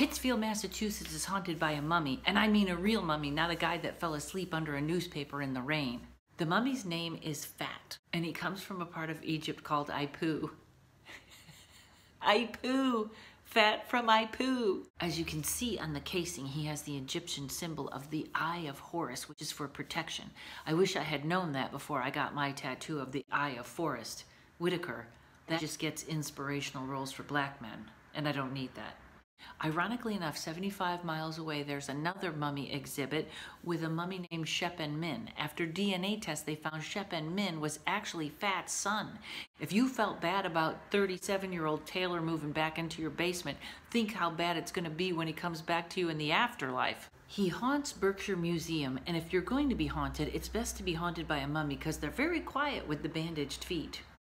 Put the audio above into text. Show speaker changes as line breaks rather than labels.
Pittsfield, Massachusetts is haunted by a mummy, and I mean a real mummy, not a guy that fell asleep under a newspaper in the rain. The mummy's name is Fat, and he comes from a part of Egypt called Ipu. Ipu! Fat from Ipu! As you can see on the casing, he has the Egyptian symbol of the Eye of Horus, which is for protection. I wish I had known that before I got my tattoo of the Eye of Forrest Whitaker. That just gets inspirational roles for black men, and I don't need that. Ironically enough, 75 miles away, there's another mummy exhibit with a mummy named Shep-en-Min. After DNA tests, they found Shep-en-Min was actually Fat's son. If you felt bad about 37-year-old Taylor moving back into your basement, think how bad it's going to be when he comes back to you in the afterlife. He haunts Berkshire Museum, and if you're going to be haunted, it's best to be haunted by a mummy because they're very quiet with the bandaged feet.